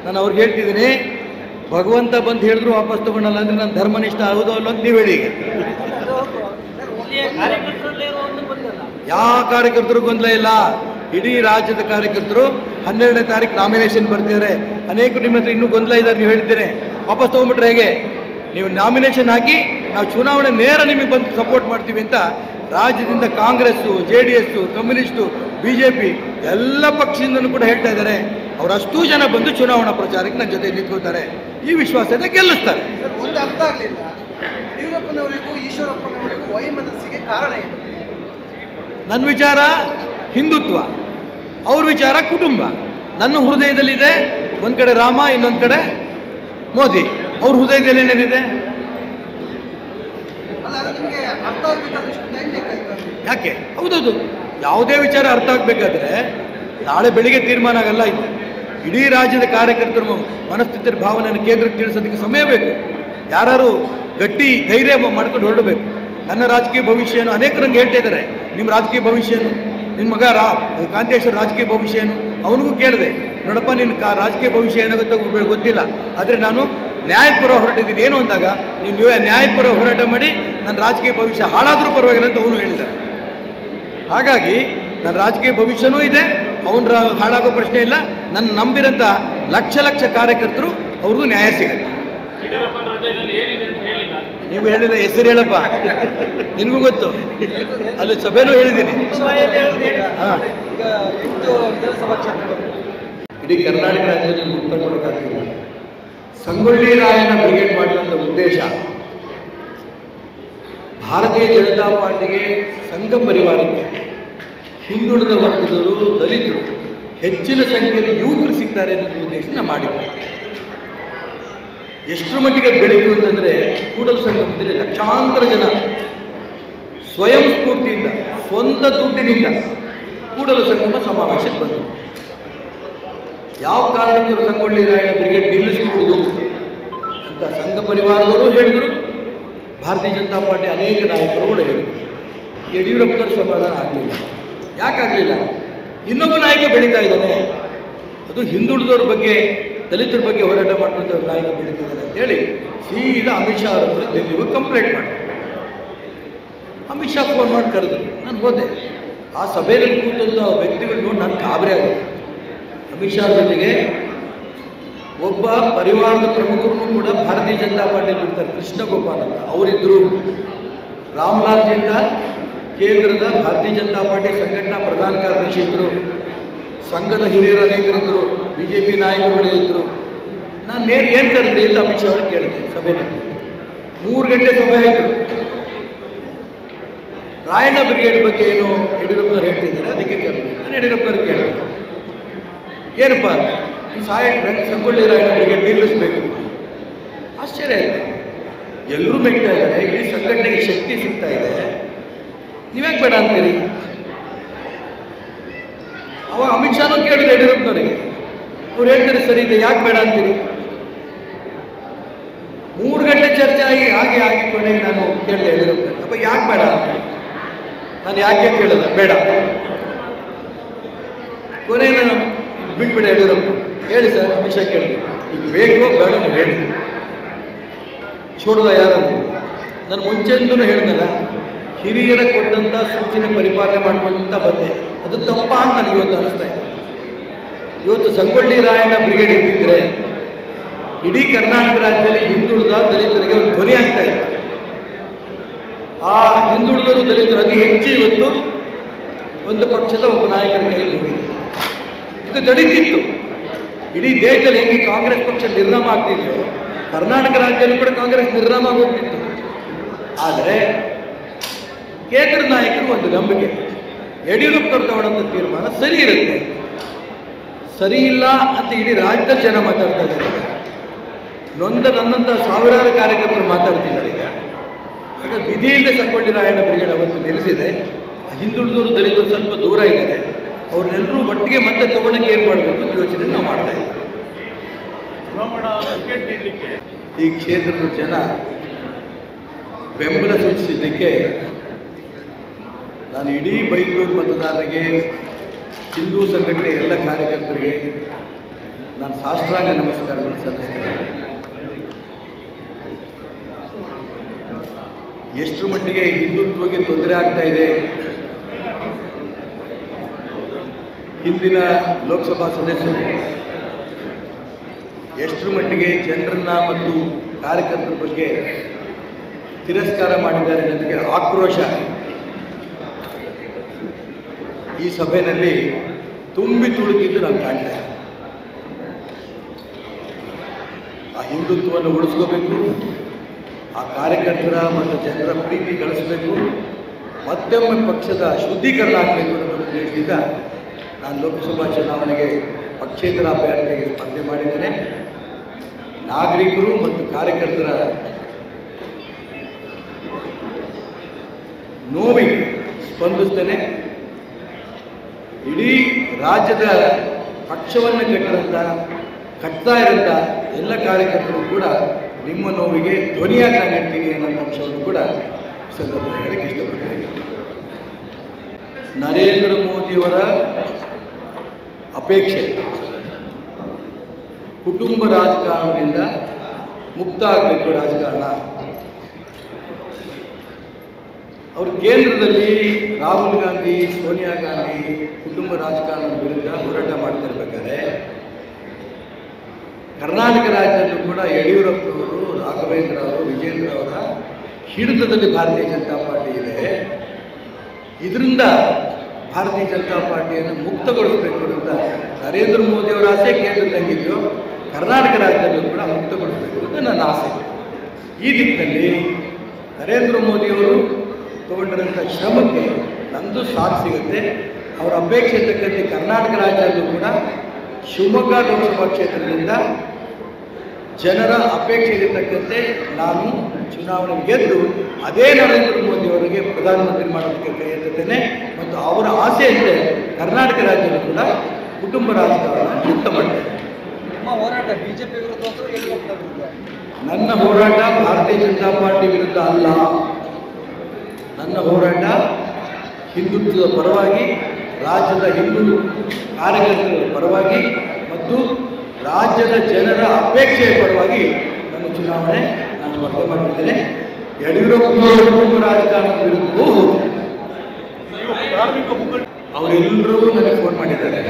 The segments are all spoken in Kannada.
ನಾನು ಅವ್ರಿಗೆ ಹೇಳ್ತಿದ್ದೀನಿ, ಭಗವಂತ ಬಂದು ಹೇಳಿದ್ರು ವಾಪಸ್ ತಗೊಂಡಲ್ಲ ಅಂದರೆ ನನ್ನ ಧರ್ಮನಿಷ್ಠ ಆಗೋದು ಅಲ್ಲ ಅಂತ ನೀವು ಹೇಳಿ. ಈಗ ಯಾವ ಕಾರ್ಯಕರ್ತರು ಗೊಂದಲ ಇಲ್ಲ. ಇಡೀ ರಾಜ್ಯದ ಕಾರ್ಯಕರ್ತರು 12ನೇ ತಾರೀಕು ನಾಮಿನೇಷನ್ ಬರ್ತಿದ್ದಾರೆ. ಅನೇಕರು ನಿಮ್ಮ ಹತ್ರ ಇನ್ನೂ ಗೊಂದಲ ಇದ್ದಾರೆ, ನೀವು ಹೇಳ್ತೀರಿ ವಾಪಸ್ ತೊಗೊಂಡ್ಬಿಟ್ರೆ ಹೇಗೆ? ನೀವು ನಾಮಿನೇಷನ್ ಹಾಕಿ ನಾವು ಚುನಾವಣೆ ನೇರ ನಿಮಗೆ ಬಂದು ಸಪೋರ್ಟ್ ಮಾಡ್ತೀವಿ ಅಂತ ರಾಜ್ಯದಿಂದ ಕಾಂಗ್ರೆಸ್ಸು, JDS, ಕಮ್ಯುನಿಸ್ಟು, BJP ಎಲ್ಲ ಪಕ್ಷದಿಂದಲೂ ಕೂಡ ಹೇಳ್ತಾ ಇದ್ದಾರೆ. ಅವರಷ್ಟೂ ಜನ ಬಂದು ಚುನಾವಣಾ ಪ್ರಚಾರಕ್ಕೆ ನನ್ನ ಜೊತೆ ನಿಂತ್ಕೋತಾರೆ. ಈ ವಿಶ್ವಾಸದ ಗೆಲ್ಲಿಸ್ತಾರೆ. ಒಂದು ಅರ್ಥ ಆಗಲಿಲ್ಲ, ಯಡಿಯೂರಪ್ಪನವರಿಗೂ ಈಶ್ವರಪ್ಪನವರಿಗೂ ವೈಮನಸ್ಸಿಗೆ ಕಾರಣ ಏನು? ನನ್ನ ವಿಚಾರ ಹಿಂದುತ್ವ, ಅವ್ರ ವಿಚಾರ ಕುಟುಂಬ. ನನ್ನ ಹೃದಯದಲ್ಲಿದೆ ಒಂದು ಕಡೆ ರಾಮ, ಇನ್ನೊಂದು ಕಡೆ ಮೋದಿ. ಅವ್ರ ಹೃದಯದಲ್ಲಿ ಏನೇನಿದೆ? ಯಾಕೆ? ಹೌದೌದು, ಯಾವುದೇ ವಿಚಾರ ಅರ್ಥ ಆಗಬೇಕಾದ್ರೆ ನಾಳೆ ಬೆಳಿಗ್ಗೆ ತೀರ್ಮಾನ ಆಗಲ್ಲ. ಇದು ಇಡೀ ರಾಜ್ಯದ ಕಾರ್ಯಕರ್ತರು ಮನಸ್ಥಿತಿಯ ಭಾವನೆಯನ್ನು ಕೇಂದ್ರಕ್ಕೆ ತಿಳಿಸೋದಕ್ಕೆ ಸಮಯ ಬೇಕು. ಯಾರು ಗಟ್ಟಿ ಧೈರ್ಯ ಮಾಡ್ಕೊಂಡು ಹೊರಡಬೇಕು. ನನ್ನ ರಾಜಕೀಯ ಭವಿಷ್ಯ ಏನು? ಅನೇಕರು ನಂಗೆ ಹೇಳ್ತಾ ಇದ್ದಾರೆ, ನಿಮ್ಮ ರಾಜಕೀಯ ಭವಿಷ್ಯ ಏನು, ನಿನ್ನ ಮಗ ಕಾಂತೇಶ್ವರ ರಾಜಕೀಯ ಭವಿಷ್ಯ ಏನು? ಅವನಿಗೂ ಕೇಳಿದೆ, ನೋಡಪ್ಪ ನಿನ್ನ ರಾಜಕೀಯ ಭವಿಷ್ಯ ಏನಾಗುತ್ತೋ ಗೊತ್ತಿಲ್ಲ, ಆದರೆ ನಾನು ನ್ಯಾಯಪರ ಹೊರಟಿದ್ದೀನಿ ಏನು ಅಂದಾಗ, ನೀವು ನ್ಯಾಯಪರ ಹೋರಾಟ ಮಾಡಿ ನನ್ನ ರಾಜಕೀಯ ಭವಿಷ್ಯ ಹಾಳಾದರೂ ಪರವಾಗಿಲ್ಲ ಅಂತ ಅವನು ಹೇಳಿದ್ದಾರೆ. ಹಾಗಾಗಿ ನನ್ನ ರಾಜಕೀಯ ಭವಿಷ್ಯನೂ ಇದೆ, ಅವನ ಹಾಳಾಗೋ ಪ್ರಶ್ನೆ ಇಲ್ಲ. ನನ್ನ ನಂಬಿರಂಥ ಲಕ್ಷ ಲಕ್ಷ ಕಾರ್ಯಕರ್ತರು ಅವ್ರಿಗೂ ನ್ಯಾಯ ಸಿಗುತ್ತೆ. ನೀವು ಹೇಳಿದ ಹೆಸರು ಹೇಳಪ್ಪ, ನಿನಗೂ ಗೊತ್ತು, ಅಲ್ಲಿ ಸಭೆನೂ ಹೇಳಿದ್ದೀನಿ. ಇಡೀ ಕರ್ನಾಟಕ ರಾಜ್ಯದಲ್ಲಿ ಉತ್ತರ ಕೊಡೋಕ್ಕಾಗ್ತಿಲ್ಲ. ಸಂಗೊಳ್ಳಿ ರಾಯಣ್ಣ ಬ್ರಿಗೇಡ್ ಮಾಡಿದಂಥ ಉದ್ದೇಶ ಭಾರತೀಯ ಜನತಾ ಪಾರ್ಟಿಗೆ, ಸಂಘ ಪರಿವಾರಕ್ಕೆ, ಹಿಂದುಳಿದ ವರ್ಗದವರು, ದಲಿತರು, ಹೆಚ್ಚಿನ ಸಂಖ್ಯೆಯಲ್ಲಿ ಯುವಕರು ಸಿಗ್ತಾರೆ ಅನ್ನೋ ಉದ್ದೇಶನ ಮಾಡಿದ್ದಾರೆ. ಎಷ್ಟರ ಮಟ್ಟಿಗೆ ಬೆಳೀತು ಅಂತಂದರೆ, ಕೂಡಲ ಸಂಗಮದಲ್ಲಿ ಲಕ್ಷಾಂತರ ಜನ ಸ್ವಯಂ ಸ್ಫೂರ್ತಿಯಿಂದ, ಸ್ವಂತ ದುಡ್ಡಿನಿಂದ ಕೂಡಲ ಸಂಗಮ ಸಮಾವೇಶಕ್ಕೆ ಬಂದರು. ಯಾವ ಕಾರಣಕ್ಕೂ ಸಂಗೊಳ್ಳಿ ರಾಯಣ್ಣ ಬ್ರಿಗೇಡ್ ನಿಲ್ಲಿಸಬಹುದು ಅಂತ ಸಂಘ ಪರಿವಾರದವರು ಹೇಳಿದರು, ಭಾರತೀಯ ಜನತಾ ಪಾರ್ಟಿ ಅನೇಕ ನಾಯಕರು ಕೂಡ ಹೇಳಿದರು. ಯಡಿಯೂರಪ್ಪನವರು ಸಮಾಧಾನ ಆಗಲಿಲ್ಲ. ಯಾಕಾಗಲಿಲ್ಲ? ಇನ್ನೊಬ್ಬ ನಾಯಕ ಬೆಳೀತಾ ಇದ್ದಾನೆ, ಅದು ಹಿಂದುಳಿದವ್ರ ಬಗ್ಗೆ, ದಲಿತರ ಬಗ್ಗೆ ಹೋರಾಟ ಮಾಡುವಂಥ ನಾಯಕ ಬೆಳೀತಿದ್ದಾರೆ ಅಂತೇಳಿ ಸೀದಾ ಅಮಿತ್ ಶಾ ಅವರ ಹತ್ರ ಡೆಲ್ಲಿಗೆ ಕಂಪ್ಲೇಂಟ್ ಮಾಡಿ, ಅಮಿತ್ ಶಾ ಫೋನ್ ಮಾಡಿ ಕರೆದ್ರು. ನಾನು ಹೋದೆ. ಆ ಸಭೆಯಲ್ಲಿ ಕೂತಂಥ ವ್ಯಕ್ತಿಗಳು ನೋಡಿ ನಾನು ಗಾಬರಿ ಆಗುತ್ತೆ. ಅಮಿತ್ ಶಾ ಜೊತೆಗೆ ಒಬ್ಬ ಪರಿವಾರದ ಪ್ರಮುಖರು ಕೂಡ ಭಾರತೀಯ ಜನತಾ ಪಾರ್ಟಿಯಲ್ಲಿ ಇರ್ತಾರೆ, ಕೃಷ್ಣ ಗೋಪಾಲ್ ಅಂತ, ಅವರಿದ್ದರು. ರಾಮ್ಲಾಲ್ ಜಿಂದಾಲ್ ಕೇಂದ್ರದ ಭಾರತೀಯ ಜನತಾ ಪಾರ್ಟಿ ಸಂಘಟನಾ ಪ್ರಧಾನ ಕಾರ್ಯದರ್ಶಿ ಇದ್ದರು. ಸಂಘದ ಹಿರಿಯರು ಅನೇಕರಿದ್ದರು, BJP ನಾಯಕರುಗಳು ಇದ್ದರು. ನಾನು ಏನು ಕರೆದೆ ಇಲ್ಲ ಅಮಿತ್ ಶಾ ಅವ್ರಿಗೆ ಕೇಳಿದೆ. ಸಭೆಯಲ್ಲಿ 3 ಗಂಟೆ ಸಭೆ ಆಯಿತು. ರಾಯಣ್ಣ ಬ್ರಿಗೇಡ್ ಬಗ್ಗೆ ಏನು ಯಡಿಯೂರಪ್ಪನವ್ರು ಹೇಳ್ತಿದ್ದಾರೆ, ಅದಕ್ಕೆ ಕೇಳಿದೆ. ನಾನು ಯಡಿಯೂರಪ್ಪನವ್ರಿಗೆ ಕೇಳಿದೆ, ಏನಪ್ಪ ಈ ಸಂಗೊಳ್ಳಿ ರಾಯಣ್ಣ ಬ್ರಿಗೇಡ್ ನಿಲ್ಲಿಸಬೇಕು. ಆಶ್ಚರ್ಯ ಇದೆ, ಎಲ್ಲರೂ ಮೆಗ್ತಾ ಇದ್ದಾರೆ, ಇಡೀ ಸಂಘಟನೆಗೆ ಶಕ್ತಿ ಸಿಗ್ತಾ ಇದೆ, ನೀವ್ಯಾಕೆ ಬೇಡ ಅಂತೀರಿ? ಅವಾಗ ಅಮಿತ್ ಶಾನೂ ಕೇಳಿದೆ ಯಡಿಯೂರಪ್ಪನವರಿಗೆ. ಅವ್ರು ಹೇಳ್ತಾರೆ ಸರಿ ಇದೆ, ಯಾಕೆ ಬೇಡ ಅಂತೀರಿ? 3 ಗಂಟೆ ಚರ್ಚೆ ಆಗಿ ಕೊನೆಗೆ ನಾನು ಕೇಳಿದೆ ಯಡಿಯೂರಪ್ಪನವ್ರಿಗೆ, ಅಪ್ಪ ಯಾಕೆ ಬೇಡ ಅಂತ. ನಾನು ಯಾಕೆ ಕೇಳಲ್ಲ, ಬೇಡ. ಕೊನೆಗೆ ನಾನು ಬಿಟ್ಬಿಡ ಯಡಿಯೂರಪ್ಪ, ಹೇಳಿ ಸರ್ ಅಮಿತ್ ಶಾ ಕೇಳಿದೆ, ಈಗ ಬೇಕೋ ಬೇಡ ಹೇಳಿ, छोड़ದ ಯಾರನ್ನು? ನಾನು ಮುಂಚೆಂದೂ ಹೇಳಿದಲ್ಲ, ಹಿರಿಯರ ಕೊಟ್ಟಂಥ ಸೂಚನೆ ಪರಿಪಾಲನೆ ಮಾಡ್ಕೊಂತ ಬಂದೆ. ಅದು ತಪ್ಪ ಅಂತ ನನಗೆ ಇವತ್ತು ಅನಿಸ್ತಾ ಇದೆ. ಇವತ್ತು ಸಂಗೊಳ್ಳಿ ರಾಯಣ್ಣ ಬ್ರಿಗೇಡ್ ಇದ್ದಿದ್ರೆ ಇಡೀ ಕರ್ನಾಟಕ ರಾಜ್ಯದಲ್ಲಿ ಹಿಂದುಳಿದ ದಲಿತರಿಗೆ ಒಂದು ಧ್ವನಿ ಆಗ್ತಾ ಇದೆ. ಆ ಹಿಂದುಳಿದರು ದಲಿತರು ಅತಿ ಹೆಚ್ಚು ಇವತ್ತು ಒಂದು ಪಕ್ಷದ ಒಬ್ಬ ನಾಯಕರ ಕೈಯಲ್ಲಿ ಹೋಗಿದೆ. ಇದು ನಡೀತಿತ್ತು. ಇಡೀ ದೇಶದಲ್ಲಿ ಹೆಂಗೆ ಕಾಂಗ್ರೆಸ್ ಪಕ್ಷ ನಿರ್ನಾಮ ಆಗ್ತಿದೆಯೋ, ಕರ್ನಾಟಕ ರಾಜ್ಯದಲ್ಲಿ ಕೂಡ ಕಾಂಗ್ರೆಸ್ ನಿರ್ನಾಮ ಆಗೋಗ್ತಿತ್ತು. ಆದರೆ ಕೇಂದ್ರ ನಾಯಕರು ಒಂದು ನಂಬಿಕೆ, ಯಡಿಯೂರಪ್ಪನವರು ತಗೊಂಡಂಥ ತೀರ್ಮಾನ ಸರಿ ಇರುತ್ತೆ. ಸರಿ ಇಲ್ಲ ಅಂತ ಇಡೀ ರಾಜ್ಯದ ಜನ ಮಾತಾಡ್ತಾ ಇದ್ದಾರೆ. ನನ್ನಂಥ ಸಾವಿರಾರು ಕಾರ್ಯಕರ್ತರು ಮಾತಾಡ್ತಿದ್ದಾರೆ. ಈಗ ಆಗ ವಿಧಿಯಿಂದ ಸಂಗೊಳ್ಳಿ ರಾಯಣ್ಣ ಬ್ರಿಗೇಡ್ ಅವತ್ತು ನಿಲ್ಲಿಸಿದೆ. ಹಿಂದುಳಿದವರು ದಲಿತರು ಸ್ವಲ್ಪ ದೂರ ಇದ್ದಾರೆ, ಅವ್ರನ್ನೆಲ್ಲರೂ ಒಟ್ಟಿಗೆ ಮತ್ತೆ ತಗೊಳ್ಳೋಕೆ ಏನು ಮಾಡಬೇಕು ಅಂತ ಯೋಚನೆ ನಾವು ಮಾಡ್ತಾ ಇದ್ದೀವಿ. ಈ ಕ್ಷೇತ್ರದ ಜನ ಬೆಂಬಲ ಸೂಚಿಸಿದ್ದಕ್ಕೆ ನಾನು ಇಡೀ ಬೈಂದೂರು ಮತದಾರರಿಗೆ, ಹಿಂದೂ ಸಂಘಟನೆ ಎಲ್ಲ ಕಾರ್ಯಕರ್ತರಿಗೆ ನಾನು ಸಾಷ್ಟಾಂಗ ನಮಸ್ಕಾರಗಳನ್ನು ಸಲ್ಲಿಸ್ತೇನೆ. ಎಷ್ಟು ಮಟ್ಟಿಗೆ ಹಿಂದುತ್ವಕ್ಕೆ ತೊಂದರೆ ಆಗ್ತಾ ಇದೆ, ಹಿಂದಿನ ಲೋಕಸಭಾ ಸದಸ್ಯರು ಎಷ್ಟರ ಮಟ್ಟಿಗೆ ಜನರನ್ನ ಮತ್ತು ಕಾರ್ಯಕರ್ತರ ಬಗ್ಗೆ ತಿರಸ್ಕಾರ ಮಾಡಿದ್ದಾರೆ ಅನ್ನೋದಕ್ಕೆ ಆಕ್ರೋಶ ಈ ಸಭೆಯಲ್ಲಿ ತುಂಬಿ ತುಳುಕಿದ್ದು ನಾವು ಕಾಣ್ತಾ ಇದ್ದೀವಿ. ಆ ಹಿಂದುತ್ವವನ್ನು ಉಳಿಸ್ಕೋಬೇಕು, ಆ ಕಾರ್ಯಕರ್ತರ ಮತ್ತು ಜನರ ಪ್ರೀತಿ ಗಳಿಸಬೇಕು, ಮಧ್ಯಮ ಪಕ್ಷದ ಶುದ್ಧೀಕರಣ ಆಗಬೇಕು ಅನ್ನೋ ಉದ್ದೇಶದಿಂದ ನಾನು ಲೋಕಸಭಾ ಚುನಾವಣೆಗೆ ಪಕ್ಷೇತರ ಅಭ್ಯರ್ಥಿಯಾಗಿ ಸ್ಪರ್ಧೆ ಮಾಡಿದ್ದೇನೆ. ನಾಗರಿಕರು ಮತ್ತು ಕಾರ್ಯಕರ್ತರ ನೋವಿಗೆ ಸ್ಪಂದಿಸ್ತೇನೆ. ಇಡೀ ರಾಜ್ಯದ ಪಕ್ಷವನ್ನು ಕಟ್ತಾ ಇರೋಂಥ ಎಲ್ಲ ಕಾರ್ಯಕರ್ತರು ಕೂಡ ನಿಮ್ಮ ನೋವಿಗೆ ಧ್ವನಿಯಾಗಿ ನಾನು ಇರ್ತೀನಿ ಅನ್ನೋ ಅಂಶವನ್ನು ಕೂಡ ಸಂದರ್ಭದಲ್ಲಿ ಹೇಳಕ್ಕೆ ಇಷ್ಟಪಡ್ತೇನೆ. ನರೇಂದ್ರ ಮೋದಿಯವರ ಅಪೇಕ್ಷೆ ಕುಟುಂಬ ರಾಜಕಾರಣದಿಂದ ಮುಕ್ತ ಆಗಬೇಕು ರಾಜಕಾರಣ. ಅವರು ಕೇಂದ್ರದಲ್ಲಿ ರಾಹುಲ್ ಗಾಂಧಿ, ಸೋನಿಯಾ ಗಾಂಧಿ ಕುಟುಂಬ ರಾಜಕಾರಣದ ವಿರುದ್ಧ ಹೋರಾಟ ಮಾಡ್ತಿರ್ಬೇಕಾದ್ರೆ ಕರ್ನಾಟಕ ರಾಜ್ಯದಲ್ಲೂ ಕೂಡ ಯಡಿಯೂರಪ್ಪನವರು, ರಾಘವೇಂದ್ರ ಅವರು, ವಿಜೇಂದ್ರ ಅವರ ಹಿಡಿತದಲ್ಲಿ ಭಾರತೀಯ ಜನತಾ ಪಾರ್ಟಿ ಇದೆ. ಇದರಿಂದ ಭಾರತೀಯ ಜನತಾ ಪಾರ್ಟಿಯನ್ನು ಮುಕ್ತಗೊಳಿಸಬೇಕು ಅಂತ ನರೇಂದ್ರ ಮೋದಿಯವರ ಆಸೆ ಕೇಂದ್ರದಂಗಿದ್ದು ಕರ್ನಾಟಕ ರಾಜ್ಯದಲ್ಲೂ ಕೂಡ ಮುಕ್ತಗೊಳಿಸಬೇಕು ಅಂತ ನನ್ನ ಆಸೆ. ಈ ದಿಕ್ಕಿನಲ್ಲಿ ನರೇಂದ್ರ ಮೋದಿಯವರು ತಗೊಂಡಿರೋಂಥ ಶ್ರಮಕ್ಕೆ ನಂದು ಸಾಥ್ ಸಿಗುತ್ತೆ. ಅವರ ಅಪೇಕ್ಷೆ ತಕ್ಕಂತೆ ಕರ್ನಾಟಕ ರಾಜ್ಯದಲ್ಲೂ ಕೂಡ ಶಿವಮೊಗ್ಗ ಲೋಕಸಭಾ ಕ್ಷೇತ್ರದಿಂದ ಜನರ ಅಪೇಕ್ಷೆಗೆ ತಕ್ಕಂತೆ ನಾನು ಚುನಾವಣೆ ಗೆದ್ದು ಅದೇ ನರೇಂದ್ರ ಮೋದಿಯವರಿಗೆ ಪ್ರಧಾನಮಂತ್ರಿ ಮಾಡೋದಕ್ಕೆ ಕೈ ಎತ್ತುತ್ತೇನೆ. ಮತ್ತು ಅವರ ಆಸೆಯಂತೆ ಕರ್ನಾಟಕ ರಾಜ್ಯದಲ್ಲೂ ಕೂಡ ಕುಟುಂಬ ರಾಜಕಾರಣ ಮುಕ್ತ ಮಾಡ್ತೇನೆ. ನಿಮ್ಮ ಹೋರಾಟ ಬಿಜೆಪಿ ವಿರುದ್ಧ ನನ್ನ ಹೋರಾಟ ಭಾರತೀಯ ಜನತಾ ಪಾರ್ಟಿ ವಿರುದ್ಧ ಅಲ್ಲ. ನನ್ನ ಹೋರಾಟ ಹಿಂದುತ್ವದ ಪರವಾಗಿ, ರಾಜ್ಯದ ಹಿಂದೂ ಕಾರ್ಯಕರ್ತರ ಪರವಾಗಿ ಮತ್ತು ರಾಜ್ಯದ ಜನರ ಅಪೇಕ್ಷೆಯ ಪರವಾಗಿ ನನ್ನ ಚುನಾವಣೆ ನಾನು ಸ್ಪರ್ಧೆ ಮಾಡ್ತಿದ್ದೇನೆ. ಯಡಿಯೂರಪ್ಪನವರ ಕುಟುಂಬ ರಾಜಕಾರಣದ ವಿರುದ್ಧವೂ ಅವರೆಲ್ಲರೂ ನನಗೆ ಫೋನ್ ಮಾಡಿದ್ದಾರೆ.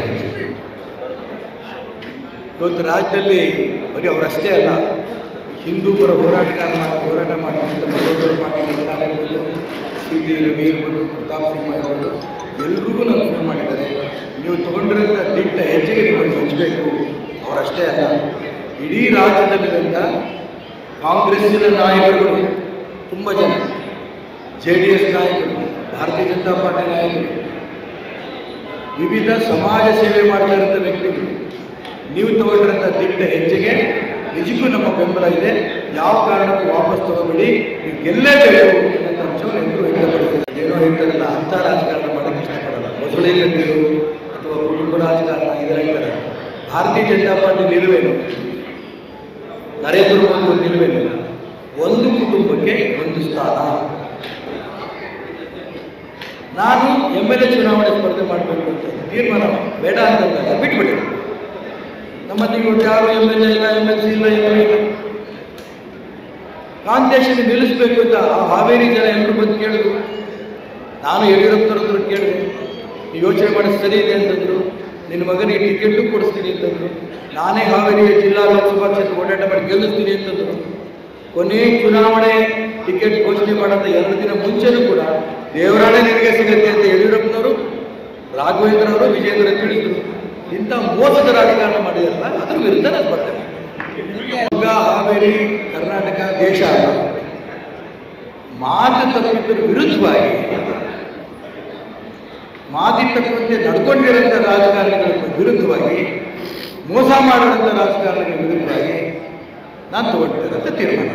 ಇವತ್ತು ರಾಜ್ಯದಲ್ಲಿ ಬರೀ ಅವರಷ್ಟೇ ಅಲ್ಲ, ಹಿಂದೂ ಪರ ಹೋರಾಟ ಮಾಡಿದಂಥ ಮಧುಕರ್ ಪಾಟೀಲ್ ಆಗಿರ್ಬೋದು, ಸಿ.ಟಿ. ರವಿ ಇರ್ಬೋದು, ಪ್ರತಾಪ್ ಸಿಂಹ ಇರ್ಬೋದು, ಎಲ್ರಿಗೂ ನಾನು ಫೋನ್ ಮಾಡಿದ್ದಾರೆ. ನೀವು ತಗೊಂಡಿರೋಂಥ ದಿಟ್ಟ ಹೆಜ್ಜೆಗೆ ನಿಮ್ಮನ್ನು ಹಂಚಬೇಕು. ಅವರಷ್ಟೇ ಅಲ್ಲ, ಇಡೀ ರಾಜ್ಯದಲ್ಲಿದ್ದಂಥ ಕಾಂಗ್ರೆಸ್ಸಿನ ನಾಯಕರುಗಳು ತುಂಬ ಜನ, JDS ನಾಯಕರು, ಭಾರತೀಯ ಜನತಾ ಪಾರ್ಟಿ ನಾಯಕರು, ವಿವಿಧ ಸಮಾಜ ಸೇವೆ ಮಾಡ್ತಾ ಇರೋಂಥ ವ್ಯಕ್ತಿಗಳು, ನೀವು ತಗೊಂಡಿರೋಂಥ ದಿಟ್ಟ ಹೆಜ್ಜೆಗೆ ನಿಜಕ್ಕೂ ನಮ್ಮ ಬೆಂಬಲ ಇದೆ. ಯಾವ ಕಾರಣಕ್ಕೂ ವಾಪಸ್ ತಗೋಬೇಡಿ, ನೀವು ಗೆಲ್ಲೇಬೇಕು ಅನ್ನೋ ಅಂಶವನ್ನು ಎಲ್ಲರೂ ವ್ಯಕ್ತಪಡಿಸ್ತಾರೆ. ಏನೋ ಹೇಳ್ತಾರಲ್ಲ, ಅಂಥ ರಾಜಕಾರಣ ಮಾಡೋಕ್ಕೆ ಇಷ್ಟಪಡಲ್ಲ. ಮೊಸಳೆಯ ನೀರು ಅಥವಾ ಕುಟುಂಬ ರಾಜಕಾರಣ ಇದು ಹೇಳ್ತಾರೆ. ಭಾರತೀಯ ಜನತಾ ಪಾರ್ಟಿ ನಿಲುವೇನು, ನರೇಂದ್ರ ಮೋದಿ ನಿಲುವೇನು, ಒಂದು ಕುಟುಂಬಕ್ಕೆ ಒಂದು ಸ್ಥಾನ. ನಾನು MLA ಚುನಾವಣೆ ಸ್ಪರ್ಧೆ ಮಾಡಬೇಕು ಅಂತ ತೀರ್ಮಾನ ಬೇಡ ಅಂತ ಬಿಟ್ಬಿಡಿ. ನಮ್ಮ ಇವತ್ತು ಯಾರು MLA ಇಲ್ಲ, MLC ಇಲ್ಲ, ಏನೂ ಇಲ್ಲ. ಕಾಂತೇಶನ್ ನಿಲ್ಲಿಸಬೇಕು ಅಂತ ಆ ಹಾವೇರಿ ಜನ ಎಲ್ಲರೂ ಬಂದು ಕೇಳಿದ್ರು. ನಾನು ಯಡಿಯೂರಪ್ಪನವ್ರ ಕೇಳಿದೆ, ನೀವು ಯೋಚನೆ ಮಾಡೋದು ಸರಿ ಇದೆ ಅಂತಂದರು. ನಿನ್ನ ಮಗನಿಗೆ ಟಿಕೆಟು ಕೊಡಿಸ್ತೀನಿ ಅಂತಂದರು. ನಾನೇ ಹಾವೇರಿ ಜಿಲ್ಲಾ ಲೋಕಸಭಾ ಕ್ಷೇತ್ರ ಓಡಾಟ ಮಾಡಿ ಗೆಲ್ಲಿಸ್ತೀನಿ ಅಂತಂದರು. ಕೊನೆ ಚುನಾವಣೆ ಟಿಕೆಟ್ ಘೋಷಣೆ ಮಾಡೋಂಥ 2 ದಿನ ಮುಂಚೆನೂ ಕೂಡ ದೇವರಾಣೆ ನಿನಗೆ ಸಿಗುತ್ತೆ ಅಂತ ಯಡಿಯೂರಪ್ಪನವರು, ರಾಘವೇಂದ್ರ ಅವರು, ವಿಜೇಂದ್ರ ತಿಳಿದ್ರು. ಇಂಥ ಮೋಸದ ರಾಜಕಾರಣ ಮಾಡಿದಾರಲ್ಲ, ಅದ್ರ ವಿರುದ್ಧ ನಾನು ಬರ್ತೇನೆ. ಈಗ ಹಾವೇರಿ ಕರ್ನಾಟಕ ದೇಶ ಅಲ್ಲ. ಮಾತು ತಪ್ಪಿದ್ದರ ವಿರುದ್ಧವಾಗಿ, ಮಾತಿ ತಪ್ಪಂತೆ ನಡ್ಕೊಂಡಿರೋಂಥ ರಾಜಕಾರಣಿಗಳ ವಿರುದ್ಧವಾಗಿ, ಮೋಸ ಮಾಡಿರೋಂಥ ರಾಜಕಾರಣಿಗಳ ವಿರುದ್ಧವಾಗಿ ನಾನು ತಗೊಂಡಿರೋಂಥ ತೀರ್ಮಾನ.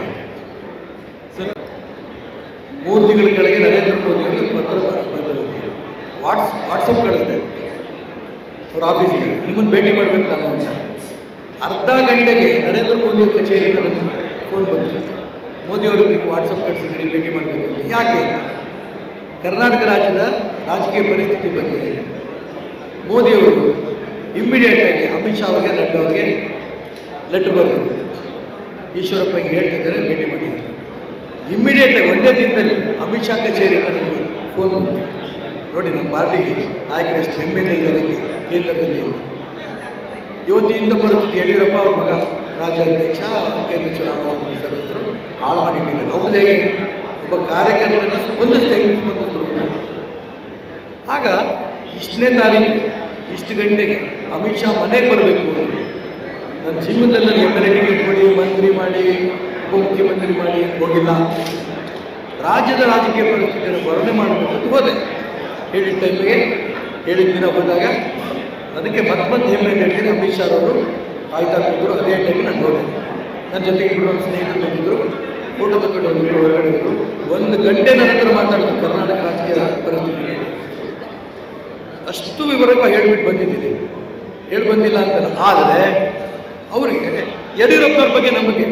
3 ತಿಂಗಳ ಕೆಳಗೆ ನರೇಂದ್ರ ಮೋದಿ ಅವರು ಪತ್ರ ವಾಟ್ಸಪ್ ಕಳಿಸ್ತಾರೆ ಅವ್ರ ಆಫೀಸಿಗೆ, ನಿಮ್ಮನ್ನು ಭೇಟಿ ಮಾಡಬೇಕು ನಾನು ಅಂತ. ಅರ್ಧ ಗಂಟೆಗೆ ನರೇಂದ್ರ ಮೋದಿ ಕಚೇರಿಗೆ ಫೋನ್ ಬಂತು, ಮೋದಿಯವರು ನೀವು ವಾಟ್ಸಪ್ ಕಳಿಸಿದ್ರೆ ಭೇಟಿ ಮಾಡಬೇಕು ಅಂತ. ಯಾಕೆ? ಕರ್ನಾಟಕ ರಾಜ್ಯದ ರಾಜಕೀಯ ಪರಿಸ್ಥಿತಿ ಬಗ್ಗೆ ಮೋದಿಯವರು ಇಮ್ಮಿಡಿಯೇಟಾಗಿ ಅಮಿತ್ ಶಾ ಅವರಿಗೆ ನಡ್ಡಾ ಅವರಿಗೆ ಲೆಟರ್ ಬರೆದಿದ್ದಾರೆ. ಈಶ್ವರಪ್ಪ ಹಿಂಗೆ ಹೇಳ್ತಿದ್ದಾರೆ, ಭೇಟಿ ಮಾಡಿದ್ದಾರೆ. ಇಮ್ಮಿಡಿಯೇಟಾಗಿ ಒಂದೇ ದಿನದಲ್ಲಿ ಅಮಿತ್ ಶಾ ಕಚೇರಿ ನನಗೆ ಫೋನ್ ಬಂತು. ನೋಡಿ, ನಮ್ಮ ಪಾರ್ಟಿಗೆ ನಾಯಕರಷ್ಟು ಹೆಮ್ಮೆಯಿಂದ ಇದ್ದಾರೆ ಕೇಂದ್ರದಲ್ಲಿ. ಇವತ್ತಿನಿಂದ ಬರುತ್ತಿದ್ದು ಯಡಿಯೂರಪ್ಪ ಅವ್ರ ಮಗ ರಾಜ್ಯಾಧ್ಯಕ್ಷ, ಕೇಂದ್ರ ಚುನಾವಣಾ ಸದಸ್ಯರು ಹಾಳು ಮಾಡಿದ್ದಾರೆ. ಅವ್ರದೇ ಒಬ್ಬ ಕಾರ್ಯಕರ್ತನ ಸ್ಪಂದಿಸ್ತಾರೆ. ಆಗ ಇಷ್ಟನೇ ತಾರೀಕು ಇಷ್ಟು ಗಂಟೆಗೆ ಅಮಿತ್ ಶಾ ಮನೆಗೆ ಬರಬೇಕು. ನನ್ನ ಜೀವನದಲ್ಲಿ ಎಮ್ ಎಲ್ ಎ ಟಿಕೆಟ್ ಕೊಡಿ, ಮಂತ್ರಿ ಮಾಡಿ, ಉಪಮುಖ್ಯಮಂತ್ರಿ ಮಾಡಿ ಹೋಗಿಲ್ಲ. ರಾಜ್ಯದ ರಾಜಕೀಯ ಪರಿಸ್ಥಿತಿಯನ್ನು ವರ್ಣನೆ ಮಾಡಬೇಕು ಅಂತ ಹೋದೆ. ಹೇಳಿದ ಟೈಮಿಗೆ ಹೇಳಿದ ದಿನ ಹೋದಾಗ ಅದಕ್ಕೆ ಮತ್ತೆ ಹೆಮ್ಮೆ ಹೇಳ್ತೀನಿ. ಅಮಿತ್ ಶಾ ಅವರು ಕಾಯ್ತಾ ಕೂತರು. ಅದೇ ಟೈಮಿಗೆ ನಾನು ಹೋದೆ. ನನ್ನ ಜೊತೆಗೆ ಇಬ್ಬರು ಸ್ನೇಹಿತರು ಬಂದಿದ್ದರು. ಫೋಟೋ ತಗೊಂಡು ಹೋಗಿದ್ರು, ಹೊರಗಡೆ ಹೋದರು. 1 ಗಂಟೆ ನಂತರ ಮಾತಾಡಿದ್ರು ಕರ್ನಾಟಕ ರಾಜಕೀಯ ಪರಿಸ್ಥಿತಿ. ಅಷ್ಟು ವಿವರವಾಗಿ ಹೇಳ್ಬಿಟ್ಟು ಬಂದಿದ್ದೀನಿ. ಹೇಳಿ ಬಂದಿಲ್ಲ ಅಂತಲ್ಲ. ಆದರೆ ಅವರಿಗೆ ಯಡಿಯೂರಪ್ಪನವ್ರ ಬಗ್ಗೆ ನಂಬಿಕೆ.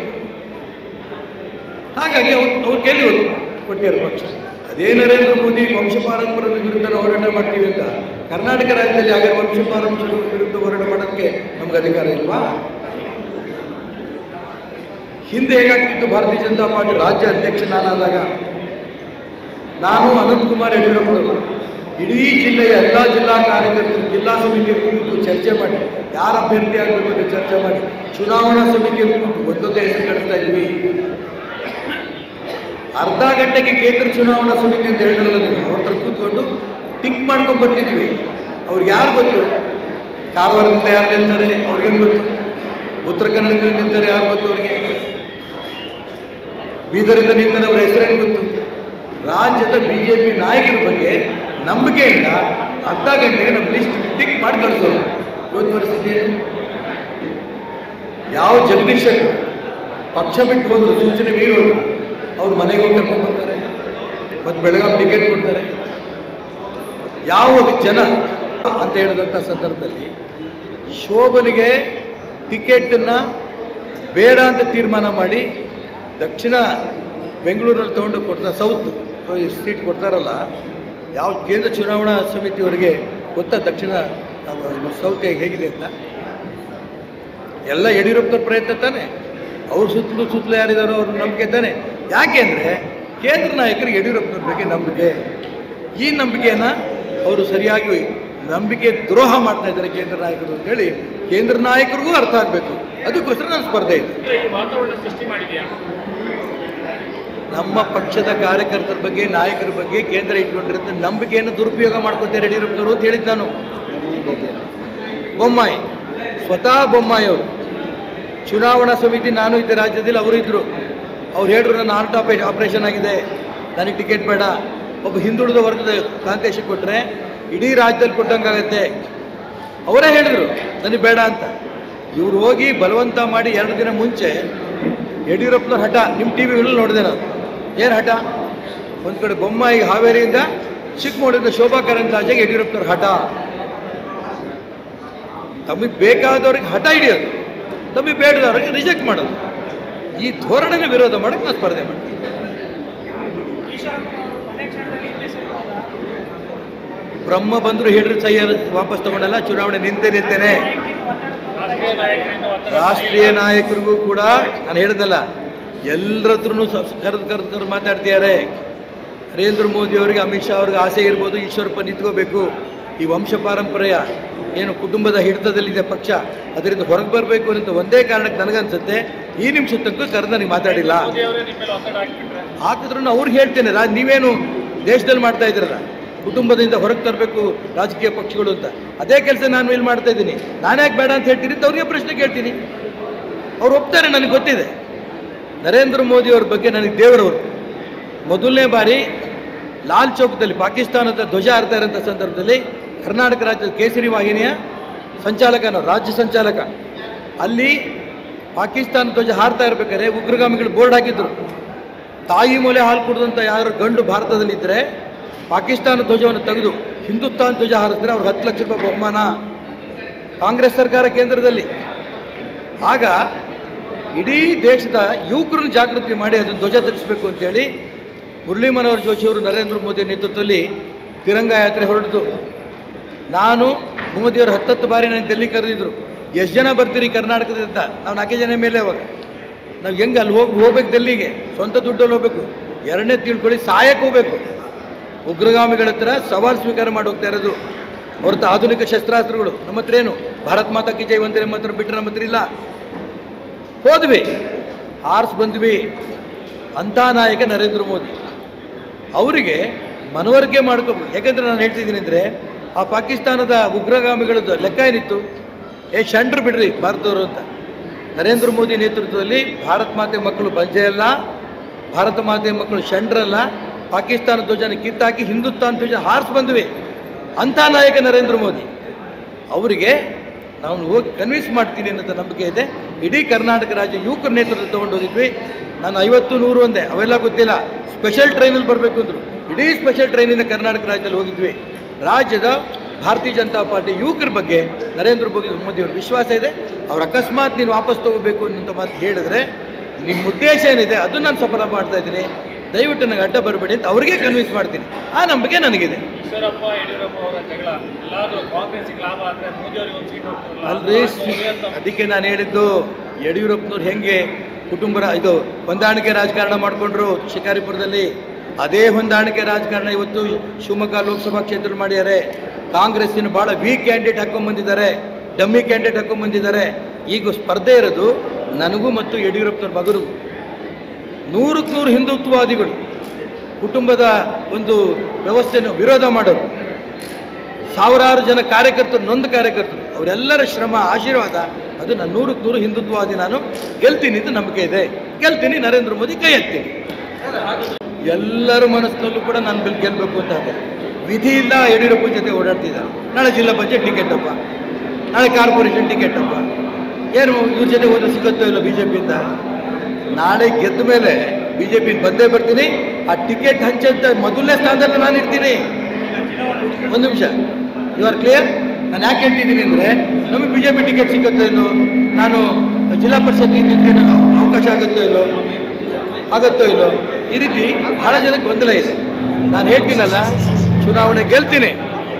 ಹಾಗಾಗಿ ಅವ್ರು ಕೇಳಿ ಕೊಟ್ಟಿದ್ದಾರೆ ಪಕ್ಷ. ಅದೇ ನರೇಂದ್ರ ಮೋದಿ ವಂಶಪಾರಂಪರ್ಯದ ವಿರುದ್ಧ ಹೋರಾಟ ಮಾಡ್ತೀವಿ ಅಂತ ಕರ್ನಾಟಕ ರಾಜ್ಯದಲ್ಲಿ ಹಾಗೆ ವಂಶಪಾರಂಪರ್ಯದ ವಿರುದ್ಧ ಹೋರಾಟ ಮಾಡೋಕ್ಕೆ ನಮ್ಗೆ ಅಧಿಕಾರ ಇಲ್ವಾ? ಹಿಂದೆ ಹೇಗಾಗ್ತಿತ್ತು, ಭಾರತೀಯ ಜನತಾ ಪಾರ್ಟಿ ರಾಜ್ಯ ಅಧ್ಯಕ್ಷ ನಾನಾದಾಗ ನಾನು ಅನಂತಕುಮಾರ್ ಯಡಿಯೂರಪ್ಪನವರು ಇಡೀ ಜಿಲ್ಲೆಯ ಎಲ್ಲ ಜಿಲ್ಲಾ ಕಾರ್ಯಕರ್ತರು ಜಿಲ್ಲಾ ಸಮಿತಿಯ ಕುರಿತು ಚರ್ಚೆ ಮಾಡಿ ಯಾರ ಅಭ್ಯರ್ಥಿ ಆಗಬೇಕು ಅಂತ ಚರ್ಚೆ ಮಾಡಿ ಚುನಾವಣಾ ಸಮಿತಿಯ ಕುರಿತು ಒಂದೊಂದೇ ಹೆಸರು ಕಳಿಸ್ತಾ ಇದ್ವಿ. ಅರ್ಧ ಗಂಟೆಗೆ ಕೇಂದ್ರ ಚುನಾವಣಾ ಸಮಿತಿ ಅಂತ ಹೇಳಿದ್ರಲ್ಲ ನೀವು, ಅವ್ರ ಹತ್ರ ಕೂತ್ಕೊಂಡು ಟಿಕ್ ಮಾಡ್ಕೊಂಡು ಬರ್ತಿದ್ವಿ. ಅವ್ರಿಗೆ ಯಾರು ಗೊತ್ತು? ಕಾರವಾರದಿಂದ ಯಾರು ನಿಲ್ತಾರೆ ಅವ್ರಿಗೇನು ಗೊತ್ತು? ಉತ್ತರ ಕನ್ನಡದಿಂದ ನಿಲ್ತಾರೆ ಯಾರು ಗೊತ್ತು ಅವ್ರಿಗೆ? ಬೀದರಿಂದ ನಿಲ್ತಾರೆ ಅವ್ರ ಹೆಸರೇನು ಗೊತ್ತು? ರಾಜ್ಯದ BJP ನಾಯಕರ ಬಗ್ಗೆ ನಂಬಿಕೆಯಿಂದ ಅರ್ಧ ಗಂಟೆಗೆ ನಮ್ಮ ಲಿಸ್ಟ್ ಟಿಕ್ ಮಾಡಿ ಕಳಿಸೋದು. ಇವತ್ತು ಪರಿಸ್ಥಿತಿ ಯಾವ ಜಗದೀಶ್ ಶೆಟ್ಟರ್ ಪಕ್ಷ ಬಿಟ್ಟು ಹೋದ್ರು, ಸೂಚನೆ ಮೀರೋದು, ಅವ್ರ ಮನೆಗೆ ಹೋಗಿ ಕರ್ಕೊಂಡು ಬರ್ತಾರೆ, ಮತ್ತು ಬೆಳಗಾವಿ ಟಿಕೆಟ್ ಕೊಡ್ತಾರೆ. ಯಾವ ಜನ ಅಂತ ಹೇಳಿದಂಥ ಸಂದರ್ಭದಲ್ಲಿ ಶೋಭನಿಗೆ ಟಿಕೆಟನ್ನು ಬೇಡ ಅಂತ ತೀರ್ಮಾನ ಮಾಡಿ ದಕ್ಷಿಣ ಬೆಂಗಳೂರಲ್ಲಿ ತೊಗೊಂಡು ಕೊಡ್ತಾರೆ, ಸೌತ್ ಸೀಟ್ ಕೊಡ್ತಾರಲ್ಲ, ಯಾವ ಕೇಂದ್ರ ಚುನಾವಣಾ ಸಮಿತಿಯವರಿಗೆ ಗೊತ್ತಾ ದಕ್ಷಿಣ ಸೌತ್ ಹೇಗಿದೆ ಅಂತ? ಎಲ್ಲ ಯಡಿಯೂರಪ್ಪನವ್ರ ಪ್ರಯತ್ನ ತಾನೆ. ಅವ್ರ ಸುತ್ತಲೂ ಯಾರಿದ್ದಾರೋ ಅವ್ರ ನಂಬಿಕೆ ತಾನೆ. ಯಾಕೆಂದರೆ ಕೇಂದ್ರ ನಾಯಕರಿಗೆ ಯಡಿಯೂರಪ್ಪನವ್ರ ಬಗ್ಗೆ ನಂಬಿಕೆ. ಈ ನಂಬಿಕೆಯನ್ನು ಅವರು ಸರಿಯಾಗಿ ನಂಬಿಕೆ ದ್ರೋಹ ಮಾಡ್ತಾ ಇದ್ದಾರೆ ಕೇಂದ್ರ ನಾಯಕರು ಅಂತೇಳಿ ಕೇಂದ್ರ ನಾಯಕರಿಗೂ ಅರ್ಥ ಆಗಬೇಕು. ಅದಕ್ಕೋಸ್ಕರ ನಾನು ಸ್ಪರ್ಧೆ ಇದೆ. ನಮ್ಮ ಪಕ್ಷದ ಕಾರ್ಯಕರ್ತರ ಬಗ್ಗೆ ನಾಯಕರ ಬಗ್ಗೆ ಕೇಂದ್ರ ಇಟ್ಕೊಂಡಿರುತ್ತೆ ನಂಬಿಕೆಯನ್ನು ದುರುಪಯೋಗ ಮಾಡ್ಕೊತಾರೆ ಯಡಿಯೂರಪ್ಪನವರು ಅಂತ ಹೇಳಿದ್ದು ನಾನು. ಬೊಮ್ಮಾಯಿ, ಸ್ವತಃ ಬೊಮ್ಮಾಯಿ ಅವರು ಚುನಾವಣಾ ಸಮಿತಿ, ನಾನು ಇದ್ದೆ ರಾಜ್ಯದಲ್ಲಿ, ಅವರು ಇದ್ದರು. ಅವ್ರು ಹೇಳಿದ್ರು ನನ್ನ ಹಾರ್ಟ್ ಆಪರೇಷನ್ ಆಗಿದೆ, ನನಗೆ ಟಿಕೆಟ್ ಬೇಡ, ಒಬ್ಬ ಹಿಂದುಳಿದ ವರ್ಗದ ಕಾಂತೇಶಕ್ಕೆ ಕೊಟ್ಟರೆ ಇಡೀ ರಾಜ್ಯದಲ್ಲಿ ಕೊಟ್ಟಂಗಾಗತ್ತೆ. ಅವರೇ ಹೇಳಿದರು ನನಗೆ ಬೇಡ ಅಂತ. ಇವ್ರು ಹೋಗಿ ಬಲವಂತ ಮಾಡಿ 2 ದಿನ ಮುಂಚೆ ಯಡಿಯೂರಪ್ಪನವ್ರ ಹಠ ನಿಮ್ಮ ಟಿವಿಗಳಲ್ಲಿ ನೋಡಿದೆ ನಾನು. ಏನು ಹಠ? ಒಂದು ಕಡೆ ಬೊಮ್ಮಾಯಿ ಹಾವೇರಿಯಿಂದ, ಚಿಕ್ಕಮಗಳೂರಿಂದ ಶೋಭಾ ಕರಂದ್ಲಾಜೆಗೆ ಯಡಿಯೂರಪ್ಪನವ್ರ ಹಠ. ತಮಗೆ ಬೇಕಾದವ್ರಿಗೆ ಹಠ ಹಿಡಿಯೋದು, ತಮಗೆ ಬೇಡದವ್ರಿಗೆ ರಿಜೆಕ್ಟ್ ಮಾಡೋದು. ಈ ಧೋರಣೆನ ವಿರೋಧ ಮಾಡೋಕ್ಕೆ ನಾನು ಸ್ಪರ್ಧೆ ಮಾಡ್ತೀನಿ. ಬ್ರಹ್ಮ ಬಂದರು ಹೇಳ್ರಿ ಸೈಯರ್ ವಾಪಸ್ ತಗೊಂಡಲ್ಲ, ಚುನಾವಣೆ ನಿಂತೇನೆ. ರಾಷ್ಟ್ರೀಯ ನಾಯಕರಿಗೂ ಕೂಡ ನಾನು ಹೇಳಿದಲ್ಲ, ಎಲ್ಲರ ಹತ್ರನೂ ಕರೆದು ಮಾತಾಡ್ತಿದ್ದಾರೆ. ನರೇಂದ್ರ ಮೋದಿ ಅವರಿಗೆ, ಅಮಿತ್ ಶಾ ಅವ್ರಿಗೆ ಆಸೆ ಇರ್ಬೋದು, ಈಶ್ವರಪ್ಪ ನಿಂತ್ಕೋಬೇಕು, ಈ ವಂಶ ಪಾರಂಪರ್ಯ ಏನು ಕುಟುಂಬದ ಹಿಡಿತದಲ್ಲಿದೆ ಪಕ್ಷ, ಅದರಿಂದ ಹೊರಗೆ ಬರಬೇಕು ಅಂತ ಒಂದೇ ಕಾರಣಕ್ಕೆ ನನಗನ್ಸುತ್ತೆ ಈ ನಿಮಿಷ ತನಕ ಕರೆದು ನನಗೆ ಮಾತಾಡಿಲ್ಲ. ಹಾಕಿದ್ರು ಅವ್ರಿಗೆ ಹೇಳ್ತೇನೆ, ನೀವೇನು ದೇಶದಲ್ಲಿ ಮಾಡ್ತಾ ಇದ್ದೀರಲ್ಲ, ಕುಟುಂಬದಿಂದ ಹೊರಗೆ ತರಬೇಕು ರಾಜಕೀಯ ಪಕ್ಷಗಳು ಅಂತ, ಅದೇ ಕೆಲಸ ನಾನು ಇಲ್ಲಿ ಮಾಡ್ತಾ ಇದ್ದೀನಿ. ನಾನ್ಯಾಕೆ ಬೇಡ ಅಂತ ಹೇಳ್ತೀನಿ ಅಂತ ಅವ್ರಿಗೆ ಪ್ರಶ್ನೆ ಕೇಳ್ತೀನಿ. ಅವ್ರು ಒಪ್ತಾರೆ, ನನಗೆ ಗೊತ್ತಿದೆ. ನರೇಂದ್ರ ಮೋದಿ ಅವ್ರ ಬಗ್ಗೆ ನನಗೆ ದೇವರವರು. ಮೊದಲನೇ ಬಾರಿ ಲಾಲ್ ಚೌಕದಲ್ಲಿ ಪಾಕಿಸ್ತಾನದ ಧ್ವಜ ಹಾರ್ತಾ ಇರೋಂಥ ಸಂದರ್ಭದಲ್ಲಿ ಕರ್ನಾಟಕ ರಾಜ್ಯದ ಕೇಸರಿ ವಾಹಿನಿಯ ಸಂಚಾಲಕನ, ರಾಜ್ಯ ಸಂಚಾಲಕ, ಅಲ್ಲಿ ಪಾಕಿಸ್ತಾನ ಧ್ವಜ ಹಾರ್ತಾ ಇರ್ಬೇಕಾದ್ರೆ ಉಗ್ರಗಾಮಿಗಳು ಬೋರ್ಡ್ ಹಾಕಿದ್ರು, ತಾಯಿ ಮೂಲೆ ಹಾಲು ಕುಡಿದಂಥ ಯಾರು ಗಂಡು ಭಾರತದಲ್ಲಿದ್ದರೆ ಪಾಕಿಸ್ತಾನ ಧ್ವಜವನ್ನು ತೆಗೆದು ಹಿಂದೂಸ್ತಾನ್ ಧ್ವಜ ಹಾರಿಸಿದ್ರೆ ಅವ್ರಿಗೆ 10 ಲಕ್ಷ ರೂಪಾಯಿ ಬಹುಮಾನ. ಕಾಂಗ್ರೆಸ್ ಸರ್ಕಾರ ಕೇಂದ್ರದಲ್ಲಿ. ಆಗ ಇಡೀ ದೇಶದ ಯುವಕರನ್ನು ಜಾಗೃತಿ ಮಾಡಿ ಅದನ್ನು ಧ್ವಜ ಧರಿಸಬೇಕು ಅಂತೇಳಿ ಮುರಳಿ ಮನೋಹರ್ ಜೋಶಿ ಅವರು ನರೇಂದ್ರ ಮೋದಿ ನೇತೃತ್ವದಲ್ಲಿ ತಿರಂಗ ಯಾತ್ರೆ ಹೊರಟಿತು. ನಾನು ಮೋದಿಯವರು 10 ಬಾರಿ ನನಗೆ ಡೆಲ್ಲಿ ಕರೆದಿದ್ದರು. ಎಷ್ಟು ಜನ ಬರ್ತೀರಿ ಕರ್ನಾಟಕದಿಂದ? ನಾವು 4 ಜನ ಮೇಲೆ ಅವಾಗ ನಾವು ಹೆಂಗೆ ಅಲ್ಲಿ ಹೋಗ್ಬೇಕು ಡೆಲ್ಲಿಗೆ, ಸ್ವಂತ ದುಡ್ಡಲ್ಲಿ ಹೋಗ್ಬೇಕು. ಎರಡನೇ ತಿಳ್ಕೊಳ್ಳಿ, ಸಾಯಕ್ಕೆ ಹೋಗ್ಬೇಕು. ಉಗ್ರಗಾಮಿಗಳ ಹತ್ರ ಸವಾಲು ಸ್ವೀಕಾರ ಮಾಡಿ ಹೋಗ್ತಾ ಇರೋದು ಹೊರತು ಆಧುನಿಕ ಶಸ್ತ್ರಾಸ್ತ್ರಗಳು ನಮ್ಮ ಹತ್ರ ಏನು? ಭಾರತ್ ಮಾತಾ ಕಿ ಜೈ ಒಂದೇ ನಮ್ಮ ಹತ್ರ ಬಿಟ್ಟರೆ ನಮ್ಮ ಹತ್ರ ಇಲ್ಲ. ಹೋದ್ವಿ, ಆರ್ಸ್ ಬಂದ್ವಿ. ಅಂಥ ನಾಯಕ ನರೇಂದ್ರ ಮೋದಿ. ಅವರಿಗೆ ಮನವರಿಕೆ ಮಾಡ್ಕೋಬೇಕು. ಯಾಕಂದರೆ ನಾನು ಹೇಳ್ತಿದ್ದೀನಿ ಅಂದರೆ, ಆ ಪಾಕಿಸ್ತಾನದ ಉಗ್ರಗಾಮಿಗಳದ್ದು ಲೆಕ್ಕ ಏನಿತ್ತು? ಷಂಡ್ರು ಬಿಡ್ರಿ ಭಾರತದವರು ಅಂತ. ನರೇಂದ್ರ ಮೋದಿ ನೇತೃತ್ವದಲ್ಲಿ ಭಾರತ ಮಾತೆ ಮಕ್ಕಳು ಬಂಜೆ ಅಲ್ಲ, ಭಾರತ ಮಾತೆಯ ಮಕ್ಕಳು ಷಂಡ್ರಲ್ಲ. ಪಾಕಿಸ್ತಾನ ಧ್ವಜನ ಕಿತ್ತಾಕಿ ಹಿಂದುತ್ವಾನ ಧ್ವಜ ಹಾರಿಸಿ ಬಂದ್ವಿ. ಅಂಥ ನಾಯಕ ನರೇಂದ್ರ ಮೋದಿ. ಅವರಿಗೆ ನಾವು ಹೋಗಿ ಕನ್ವಿನ್ಸ್ ಮಾಡ್ತೀನಿ ಅನ್ನೋ ನಂಬಿಕೆ ಇದೆ. ಇಡೀ ಕರ್ನಾಟಕ ರಾಜ್ಯ ಯುವಕರ ನೇತೃತ್ವ ತೊಗೊಂಡು ಹೋಗಿದ್ವಿ. ನಾನು 50, 100 ಅಂದೆ, ಅವೆಲ್ಲ ಗೊತ್ತಿಲ್ಲ. ಸ್ಪೆಷಲ್ ಟ್ರೈನಲ್ಲಿ ಬರಬೇಕು ಅಂದರು. ಇಡೀ ಸ್ಪೆಷಲ್ ಟ್ರೈನಿಂದ ಕರ್ನಾಟಕ ರಾಜ್ಯದಲ್ಲಿ ಹೋಗಿದ್ವಿ. ರಾಜ್ಯದ ಭಾರತೀಯ ಜನತಾ ಪಾರ್ಟಿ ಯುವಕರ ಬಗ್ಗೆ ನರೇಂದ್ರ ಮೋದಿ ಅವ್ರ ವಿಶ್ವಾಸ ಇದೆ. ಅವ್ರು ಅಕಸ್ಮಾತ್ ನೀನು ವಾಪಸ್ ತಗೋಬೇಕು ಅನ್ನೋ ಮಾತು ಹೇಳಿದ್ರೆ, ನಿಮ್ಮ ಉದ್ದೇಶ ಏನಿದೆ ಅದನ್ನು ನಾನು ಸಫಲ ಮಾಡ್ತಾ ಇದ್ದೀನಿ, ದಯವಿಟ್ಟು ನನಗೆ ಅಡ್ಡ ಬರಬೇಡಿ ಅಂತ ಅವ್ರಿಗೆ ಕನ್ವಿನ್ಸ್ ಮಾಡ್ತೀನಿ. ಆ ನಂಬಿಕೆ ನನಗಿದೆ. ಈಶ್ವರಪ್ಪ ಯಡಿಯೂರಪ್ಪ ಅವರ ಜಗಳ ಎಲ್ಲಾದರೂ ಕಾಂಗ್ರೆಸ್ಸಿಗೆ ಲಾಭ ಆದರೆ ಮೋದಿ ಅವರಿಗೆ ಒಂದು ಸೀಟ್ ಹೋಗ್ತಿರಲ್ಲ ಅಲ್ರಿ. ಅದಕ್ಕೆ ನಾನು ಹೇಳಿದ್ದು, ಯಡಿಯೂರಪ್ಪನವ್ರು ಹೆಂಗೆ ಇದು ಹೊಂದಾಣಿಕೆ ರಾಜಕಾರಣ ಮಾಡಿಕೊಂಡ್ರು ಶಿಕಾರಿಪುರದಲ್ಲಿ, ಅದೇ ಹೊಂದಾಣಿಕೆ ರಾಜಕಾರಣ ಇವತ್ತು ಶಿವಮೊಗ್ಗ ಲೋಕಸಭಾ ಕ್ಷೇತ್ರ ಮಾಡಿದ್ದಾರೆ. ಕಾಂಗ್ರೆಸ್ಸಿನ ಭಾಳ ವೀಕ್ ಕ್ಯಾಂಡಿಡೇಟ್ ಹಾಕೊಂಡ್ಬಂದಿದ್ದಾರೆ, ಡಮ್ಮಿ ಕ್ಯಾಂಡಿಡೇಟ್ ಹಾಕೊಂಡ್ಬಂದಿದ್ದಾರೆ. ಈಗ ಸ್ಪರ್ಧೆ ಇರೋದು ನನಗೂ ಮತ್ತು ಯಡಿಯೂರಪ್ಪನವ್ರ ಮಗನಿಗೂ. 100ಕ್ಕೆ 100 ಹಿಂದುತ್ವವಾದಿಗಳು ಕುಟುಂಬದ ಒಂದು ವ್ಯವಸ್ಥೆಯನ್ನು ವಿರೋಧ ಮಾಡೋರು, ಸಾವಿರಾರು ಜನ ಕಾರ್ಯಕರ್ತರು, ನೊಂದ ಕಾರ್ಯಕರ್ತರು, ಅವರೆಲ್ಲರ ಶ್ರಮ ಆಶೀರ್ವಾದ ಅದು ನಾನು 100ಕ್ಕೆ 100 ಹಿಂದುತ್ವವಾದಿ. ನಾನು ಗೆಲ್ತೀನಿ ಅಂತ ನಂಬಿಕೆ ಇದೆ. ಗೆಲ್ತೀನಿ, ನರೇಂದ್ರ ಮೋದಿ ಕೈ ಎತ್ತೀನಿ. ಎಲ್ಲರ ಮನಸ್ಸಿನಲ್ಲೂ ಕೂಡ ನಾನು ಗೆಲ್ಲಬೇಕು ಅಂತ ಇದೆ. ವಿಧಿ ಇಲ್ಲ, ಯಡಿಯೂರಪ್ಪ ಜೊತೆ ಓಡಾಡ್ತಿದ್ದಾರೆ. ನಾಳೆ ಜಿಲ್ಲಾ ಪಂಚಾಯತ್ ಟಿಕೆಟ್ ಅಪ್ಪ, ನಾಳೆ ಕಾರ್ಪೊರೇಷನ್ ಟಿಕೆಟ್ ಅಪ್ಪ, ಏನು ಇವ್ರ ಜೊತೆ ಹೋದ್ರೆ ಸಿಗುತ್ತೋ ಇಲ್ಲ BJPಯಿಂದ. ನಾಳೆ ಗೆದ್ದ ಮೇಲೆ BJP ಬಂದೇ ಬರ್ತೀನಿ. ಆ ಟಿಕೆಟ್ ಹಂಚಂತ ಮೊದಲನೇ ಸ್ಥಾನದಲ್ಲಿ ನಾನು ಇರ್ತೀನಿ. ಒಂದು ನಿಮಿಷ, ಯು ಆರ್ ಕ್ಲಿಯರ್? ನಾನು ಯಾಕೆ ಹೇಳ್ತಿದ್ದೀನಿ ಅಂದರೆ, ನಮಗೆ BJP ಟಿಕೆಟ್ ಸಿಗುತ್ತೋ ಇಲ್ಲೋ, ನಾನು ಜಿಲ್ಲಾ ಪರಿಷತ್ ಅವಕಾಶ ಆಗುತ್ತೋ ಇಲ್ಲೋ, ಈ ರೀತಿ ಬಹಳ ಜನಕ್ಕೆ ಗೊಂದಲ ಇದೆ. ನಾನು ಹೇಳ್ತೀನಲ್ಲ, ಚುನಾವಣೆ ಗೆಲ್ತೀನಿ,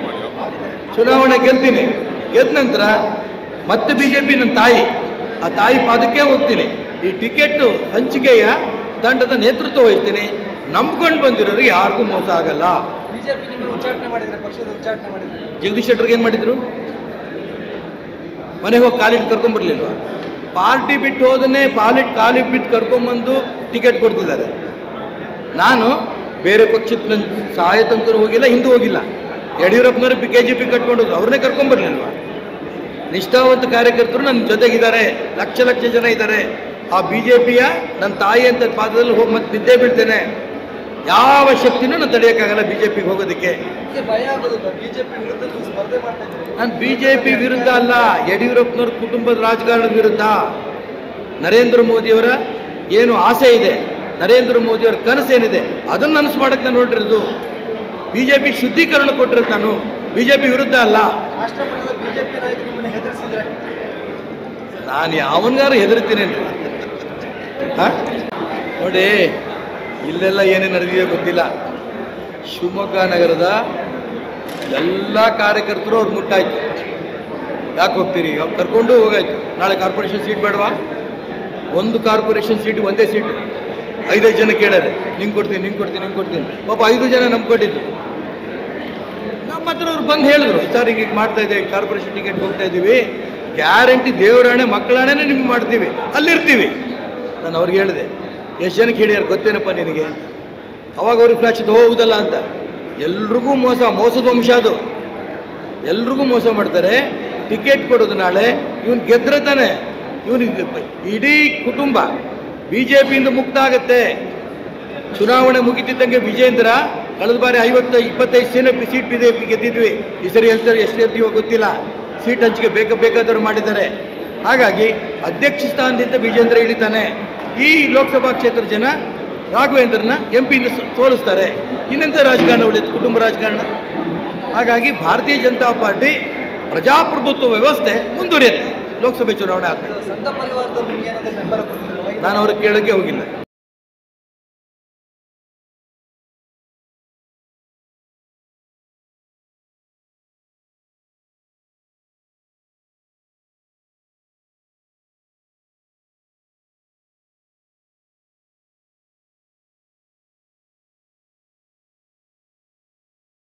ಗೆದ್ದ ನಂತರ ಮತ್ತೆ BJP ನನ್ನ ತಾಯಿ, ಆ ತಾಯಿ ಪಾದಕ್ಕೆ ಹೋಗ್ತೀನಿ. ಈ ಟಿಕೆಟ್ ಹಂಚಿಕೆಯ ತಂಡದ ನೇತೃತ್ವ ವಹಿಸ್ತೀನಿ. ನಂಬ್ಕೊಂಡು ಬಂದಿರೋರಿಗೆ ಯಾರಿಗೂ ಮೋಸ ಆಗಲ್ಲ. ಬಿಜೆಪಿ ನಿಮ್ಮನ್ನು ಉಚ್ಚಾಟನೆ ಮಾಡಿದ್ರೆ, ಪಕ್ಷದ ಉಚ್ಚಾಟನೆ ಮಾಡಿದ್ರೆ, ಜಗದೀಶ್ ಶೆಟ್ಟರ್ಗೆ ಏನು ಮಾಡಿದ್ರು? ಮನೆಗೆ ಹೋಗಿ ಕಾಲಿಟ್ಟು ಕರ್ಕೊಂಬರ್ಲಿಲ್ವ? ಪಾರ್ಟಿ ಬಿಟ್ಟು ಹೋದನ್ನೇ ಕಾಲಿಗೆ ಬಿಟ್ಟು ಕರ್ಕೊಂಬಂದು ಟಿಕೆಟ್ ಕೊಡ್ತಿದ್ದಾರೆ. ನಾನು ಬೇರೆ ಪಕ್ಷಕ್ಕೆ ನನ್ನ ಸಹಾಯ ತನಕ ಹೋಗಿಲ್ಲ, ಹಿಂದೂ ಹೋಗಿಲ್ಲ. ಯಡಿಯೂರಪ್ಪನವರು KJP ಕಟ್ಕೊಂಡು ಅವ್ರನ್ನೇ ಕರ್ಕೊಂಬರ್ಲಿಲ್ವ? ನಿಷ್ಠಾವಂತ ಕಾರ್ಯಕರ್ತರು ನನ್ನ ಜೊತೆಗಿದ್ದಾರೆ, ಲಕ್ಷ ಜನ ಇದ್ದಾರೆ. ಆ BJPಯ ನನ್ನ ತಾಯಿ ಅಂತ ಪಾದದಲ್ಲಿ ಹೋಗಿ ಮತ್ತೆ ಬಿದ್ದೇ ಬೀಳ್ತೇನೆ. ಯಾವ ಶಕ್ತಿನೂ ನಾನು ತಡೆಯೋಕ್ಕಾಗಲ್ಲ BJPಗೆ ಹೋಗೋದಕ್ಕೆ. ಭಯ ಆಗೋದು ಬಿಜೆಪಿ ವಿರುದ್ಧ ಸ್ಪರ್ಧೆ ಮಾಡ್ತಾ ಇದ್ದಾರೆ. ನಾನು BJP ವಿರುದ್ಧ ಅಲ್ಲ, ಯಡಿಯೂರಪ್ಪನವ್ರ ಕುಟುಂಬದ ರಾಜಕಾರಣದ ವಿರುದ್ಧ. ನರೇಂದ್ರ ಮೋದಿಯವರ ಏನು ಆಸೆ ಇದೆ, ನರೇಂದ್ರ ಮೋದಿಯವರ ಕನಸೇನಿದೆ, ಅದನ್ನು ನನಸು ಮಾಡೋಕ್ಕೆ ನಾನು ಹೊರಟಿರೋದು. BJP ಶುದ್ಧೀಕರಣ ಕೊಟ್ಟಿರೋದು ನಾನು, BJP ವಿರುದ್ಧ ಅಲ್ಲ. ರಾಷ್ಟ್ರಪತಿಗಳ ಬಿಜೆಪಿ ನಾಯಕರು ನಿಮ್ಮನ್ನು ಹೆದರಿಸಿದ್ರೆ ನಾನು ಯಾವನ್ಗಾರು ಹೆದರ್ತೀನೇನ್ರಿ? ನೋಡಿ, ಇಲ್ಲೆಲ್ಲ ಏನೇನು ನಡೆದಿದೆ ಗೊತ್ತಿಲ್ಲ. ಶಿವಮೊಗ್ಗ ನಗರದ ಎಲ್ಲ ಕಾರ್ಯಕರ್ತರು ಅವ್ರು ಮುಟ್ಟಾಯ್ತು. ಯಾಕೆ ಹೋಗ್ತೀರಿ? ಅವ್ರು ಕರ್ಕೊಂಡು ಹೋಗಾಯ್ತು. ನಾಳೆ ಕಾರ್ಪೊರೇಷನ್ ಸೀಟ್ ಬೇಡವಾ? ಒಂದು ಕಾರ್ಪೊರೇಷನ್ ಸೀಟು ಒಂದೇ ಸೀಟು 5 ಜನ ಕೇಳಾರೆ, ನಿಂಗೆ ಕೊಡ್ತೀನಿ. ಪಾಪ 5 ಜನ ನಂಬ್ಕೊಟ್ಟಿದ್ರು. ನಮ್ಮ ಹತ್ರ ಅವ್ರು ಬಂದು ಹೇಳಿದ್ರು, ಸರ್ ಹಿಂಗೆ ಮಾಡ್ತಾ ಇದ್ದೇವೆ, ಕಾರ್ಪೊರೇಷನ್ ಟಿಕೆಟ್ ಹೋಗ್ತಾ ಇದ್ದೀವಿ, ಗ್ಯಾರಂಟಿ ದೇವರಾಣೆ ಮಕ್ಕಳಾಣೆನೇ ನಿಮ್ಗೆ ಮಾಡ್ತೀವಿ, ಅಲ್ಲಿರ್ತೀವಿ. ನಾನು ಅವ್ರಿಗೆ ಹೇಳಿದೆ, ಎಷ್ಟು ಜನಕ್ಕೆ ಹೇಳಿಯಾರು ಗೊತ್ತೇನಪ್ಪ ನಿನಗೆ? ಅವಾಗ ಅವ್ರಿಗೆ ಫ್ಲಾಶ್ ಹೌದಲ್ಲ ಅಂತ. ಎಲ್ರಿಗೂ ಮೋಸದ ವಂಶ ಅದು. ಎಲ್ರಿಗೂ ಮೋಸ ಮಾಡ್ತಾರೆ. ಟಿಕೆಟ್ ಕೊಡೋದು ನಾಳೆ ಇವನು ಗೆದ್ರೆ ತಾನೆ, ಇವನಿಗೆ ಇಡೀ ಕುಟುಂಬ BJPಯಿಂದ ಮುಕ್ತ ಆಗುತ್ತೆ. ಚುನಾವಣೆ ಮುಗಿತಿದ್ದಂಗೆ ವಿಜೇಂದ್ರ ಕಳೆದ ಬಾರಿ 25 ಸೀಟ್ BJP ಗೆದ್ದಿದ್ವಿ. ಈ ಸರಿ ಎಷ್ಟು ಗೆದ್ದೀವೋ ಗೊತ್ತಿಲ್ಲ. ಸೀಟ್ ಹಂಚಿಕೆ ಬೇಕಾದವರು ಮಾಡಿದ್ದಾರೆ. ಹಾಗಾಗಿ ಅಧ್ಯಕ್ಷ ಸ್ಥಾನದಿಂದ ವಿಜೇಂದ್ರ ಇಳಿತಾನೆ. ಈ ಲೋಕಸಭಾ ಕ್ಷೇತ್ರದ ಜನ ರಾಘವೇಂದ್ರನ MP ಸೋಲಿಸ್ತಾರೆ. ಇನ್ನೆಂಥ ರಾಜಕಾರಣ ಉಳಿಯುತ್ತೆ? ಕುಟುಂಬ ರಾಜಕಾರಣ. ಹಾಗಾಗಿ ಭಾರತೀಯ ಜನತಾ ಪಾರ್ಟಿ ಪ್ರಜಾಪ್ರಭುತ್ವ ವ್ಯವಸ್ಥೆ ಮುಂದುವರಿಯುತ್ತೆ ಲೋಕಸಭೆ ಚುನಾವಣೆ ಆದಮೇಲೆ. ಸಂಘ ಪರಿವಾರದವ್ರು ನಿಮ್ಗೆ ಏನಾದರೂ ಬೆಂಬಲ ಕೊಡ್ತಿದ್ರು? ನಾನು ಅವ್ರಿಗೆ ಕೇಳೋಕ್ಕೆ ಹೋಗಿಲ್ಲ.